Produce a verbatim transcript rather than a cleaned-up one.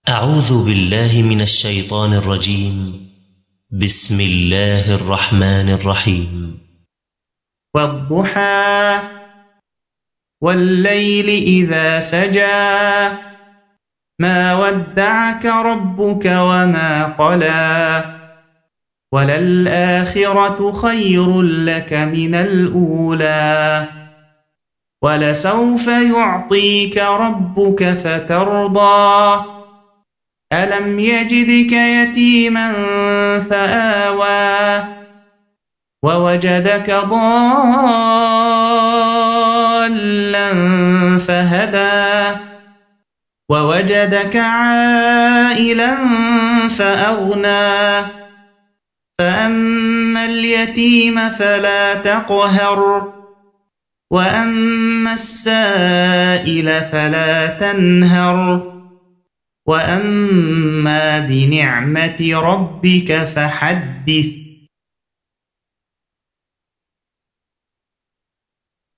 أعوذ بالله من الشيطان الرجيم. بسم الله الرحمن الرحيم. والضحى والليل إذا سجى ما ودعك ربك وما قلى وللآخرة خير لك من الأولى ولسوف يعطيك ربك فترضى ألم يجدك يتيما فآوى ووجدك ضالا فهدى ووجدك عائلا فأغنى فأما اليتيم فلا تقهر وأما السائل فلا تنهر وأما بنعمة ربك فحدث.